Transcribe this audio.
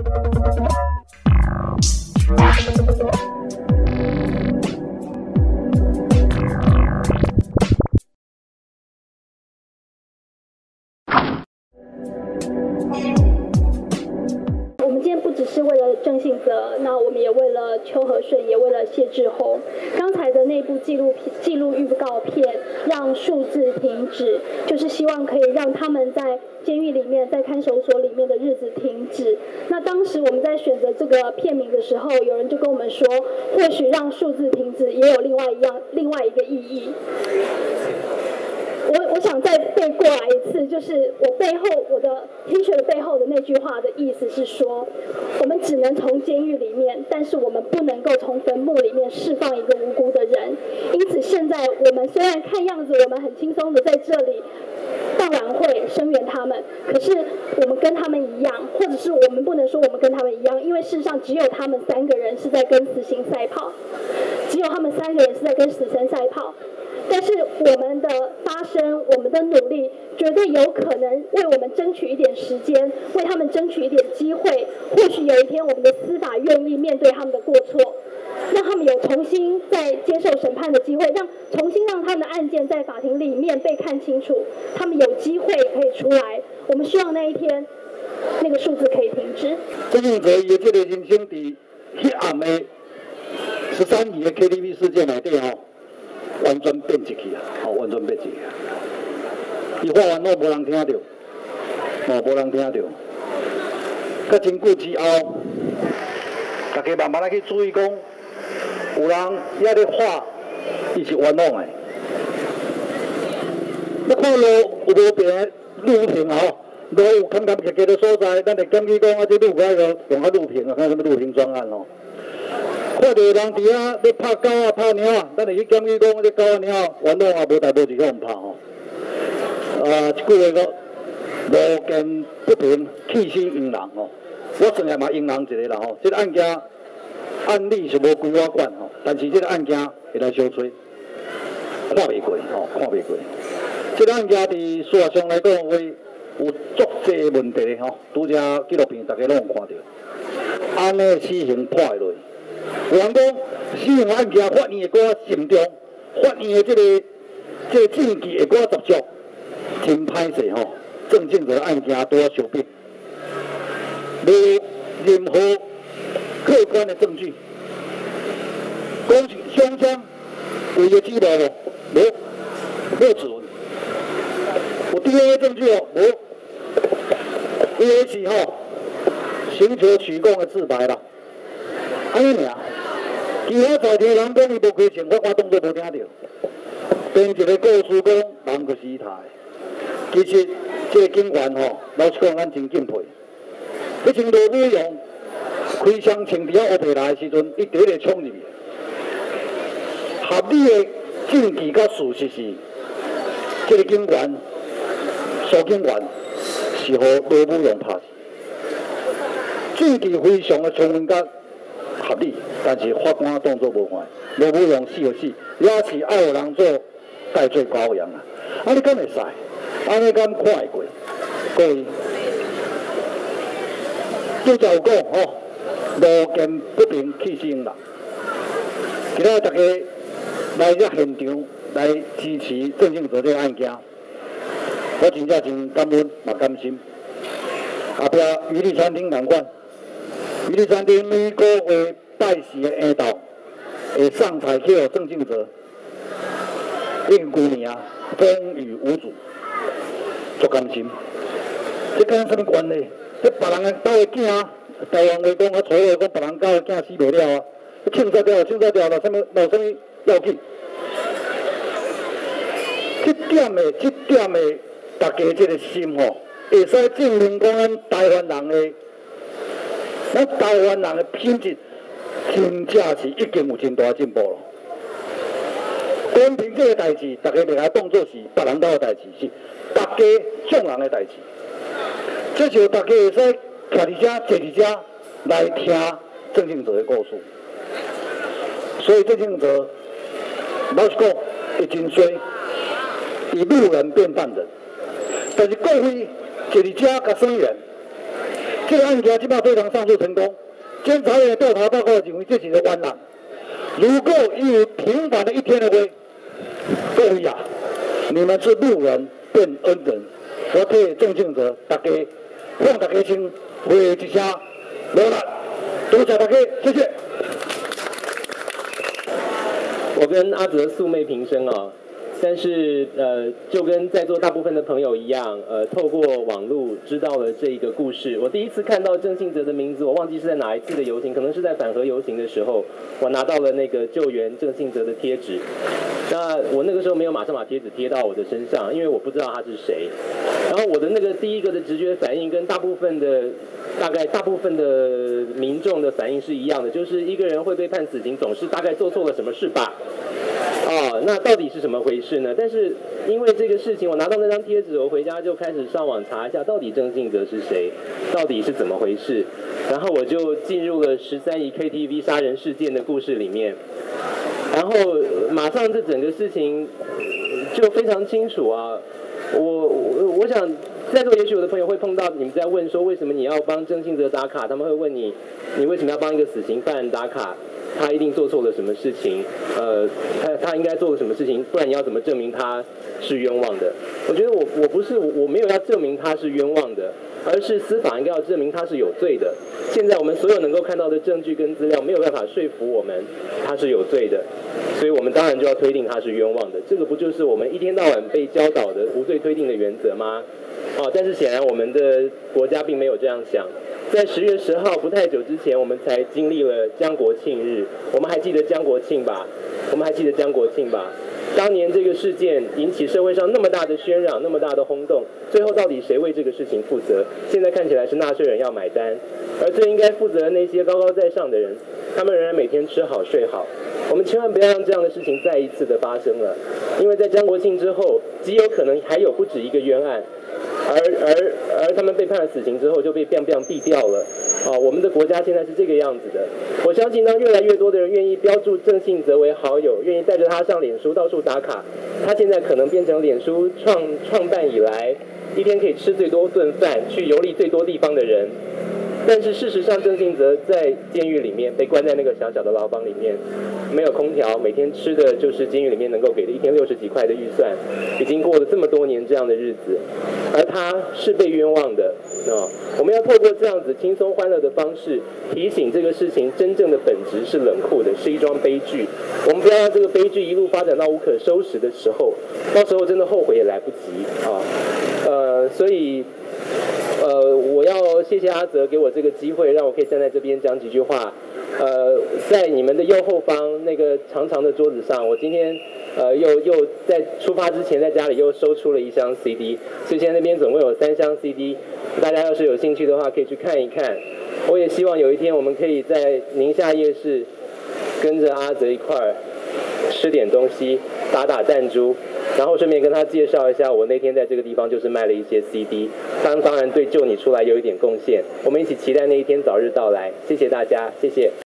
我们今天不只是为了郑信泽，那我们也为了邱和顺，也为了谢志宏。刚才的那部纪录预告片让数字停止，就是希望可以让他们在监狱里面、在看守所里面的日子停止。那当时我们在选择这个片名的时候，有人就跟我们说，或许让数字停止也有另外一个意义。我想再背过来一次，就是我的 T 恤的背后的那句话的意思是说，我们只能从监狱里面，但是我们不能够从坟墓里面释放一个无辜的人。因此现在我们虽然看样子我们很轻松的在这里办晚会声援他们，可是我们跟他们一样，或者是我们不能说我们跟他们一样，因为事实上只有他们3个人是在跟死刑赛跑，只有他们3个人是在跟死神赛跑。但是我们的发声，我们的努力，绝对有可能为我们争取一点时间，为他们争取一点机会。或许有一天，我们的司法愿意面对他们的过错，让他们有重新再接受审判的机会，重新让他们的案件在法庭里面被看清楚，他们有机会可以出来。我们希望那一天，那个数字可以停止。 郑信泽伊的这个人生伫迄暗的13年的 KTV 事件内底吼。完全变一去啊！完全变一去。伊发完拢无人听到，无人听到。甲真久之后，大家慢慢来去注意讲，有人遐咧画，伊是冤枉的。你看路有无平路平吼，路有空空夹夹的所在，咱会建议讲啊，这路改个用路平啊，看什么路平专案吼。看到人伫遐咧拍狗啊、拍猫啊，咱会去检举讲，这狗啊、猫啊，冤枉啊，无代无志互人拍吼。一句话讲，路见不平，气死冤人吼。我算来嘛冤人一个啦吼。这个案件案例是无归我管吼，但是这个案件会来小吹，看袂过吼，看袂过。这个案件伫司法上来讲话有足济问题吼，拄则纪录片大家拢有看到，安尼死刑判下落。有人讲，死刑案件法院会搁慎重，法院的这个证据会搁十足，真歹势吼。郑信泽案件拄啊烧饼，无任何客观的证据，讲双枪有个记录无？无指纹，有 DNA 证据哦，无。伊迄是吼刑求取供的自白啦，安尼尔。其他在庭人讲伊无开枪，我当作无听到。编一个故事讲人就是伊杀的。其实这个警员吼，老实讲咱真敬佩。迄阵罗武勇开枪冲伫黑皮来的时阵，伊第一个冲入去。合理的证据甲事实是，这个警员苏警员是互罗武勇拍死。证据非常的充分甲合理，但是法官当作无犯，罗武勇死就死，也是爱有人做代罪羔羊啊！啊，你敢会使？安尼敢看会过？各位，拄则有讲吼，路见不平，气死人。今仔大家来这现场来支持郑信泽这个案件，我真正真感恩嘛甘心。后壁渔利餐厅同款。渔利餐厅每个月拜四的下昼会上菜去互郑信泽，应旧年啊风雨无阻，足甘心。这跟什么关系？这别人的家的囝，台湾话讲啊，错话讲别人家的囝死袂了啊，庆祝掉，庆祝掉了，什么无什么要紧。这点的，大家这个心吼，会使证明讲咱台湾人的。咱台湾人的品质，真正是已经有真大进步了。公平这个代志，大家袂来当作是别人家的代志，是大家众人的代志。这就大家会使徛伫遮、坐伫遮来听郑信泽的故事。所以郑信泽，老实讲，会真衰，以路人变犯人。但是过去坐伫遮甲声援。 这个案件即摆非常上诉成功，监察院的调查报告认为这是个冤案。如果有平凡的一天的话，各位啊，你们是路人变恩人，我替郑庆哲大家向大家先回一声罗兰，多谢大家，谢谢。 我跟阿泽素昧平生啊，但是就跟在座大部分的朋友一样，透过网络知道了这个故事。我第一次看到郑信哲的名字，我忘记是在哪一次的游行，可能是在反核游行的时候，我拿到了那个救援郑信哲的贴纸。那我那个时候没有马上把贴纸贴到我的身上，因为我不知道他是谁。然后我的那个第一个的直觉反应跟大部分的民众的反应是一样的，就是一个人会被判死刑，总是大概做错了什么事吧。那到底是怎么回事呢？但是因为这个事情，我拿到那张贴纸，我回家就开始上网查一下，到底郑信哲是谁，到底是怎么回事。然后我就进入了13亿 KTV 杀人事件的故事里面，然后马上这整个事情就非常清楚啊。我想在座也许有的朋友会碰到你们在问说，为什么你要帮郑信哲打卡？他们会问你为什么要帮一个死刑犯打卡？他一定做错了什么事情？他应该做了什么事情？不然你要怎么证明他是冤枉的？我觉得我没有要证明他是冤枉的，而是司法应该要证明他是有罪的。现在我们所有能够看到的证据跟资料没有办法说服我们他是有罪的，所以我们当然就要推定他是冤枉的。这个不就是我们一天到晚被教导的无罪推定的原则吗？但是显然我们的国家并没有这样想。在10月10号不太久之前，我们才经历了江国庆日。我们还记得江国庆吧？当年这个事件引起社会上那么大的喧嚷，那么大的轰动，最后到底谁为这个事情负责？现在看起来是纳税人要买单，而最应该负责的那些高高在上的人，他们仍然每天吃好睡好。我们千万不要让这样的事情再一次的发生了，因为在江国庆之后，极有可能还有不止一个冤案。而他们被判了死刑之后就被毙掉了。我们的国家现在是这个样子的。我相信当越来越多的人愿意标注郑信哲为好友，愿意带着他上脸书到处打卡，他现在可能变成脸书创办以来一天可以吃最多顿饭、去游历最多地方的人。但是事实上，郑信哲在监狱里面被关在那个小小的牢房里面，没有空调，每天吃的就是监狱里面能够给的1天60几块的预算，已经过了这么多年这样的日子，而他是被冤枉的。我们要透过这样子轻松欢乐的方式，提醒这个事情真正的本质是冷酷的，是一桩悲剧。我们不要让这个悲剧一路发展到无可收拾的时候，到时候真的后悔也来不及所以。我要谢谢阿泽给我这个机会，让我可以站在这边讲几句话。在你们的右后方那个长长的桌子上，我今天又在出发之前在家里又收出了1箱 CD， 所以现在那边总共有3箱 CD。大家要是有兴趣的话，可以去看一看。我也希望有一天我们可以在宁夏夜市跟着阿泽一块儿吃点东西，打弹珠。然后顺便跟他介绍一下，我那天在这个地方就是卖了一些 CD， 当然对救你出来有一点贡献。我们一起期待那一天早日到来。谢谢大家，谢谢。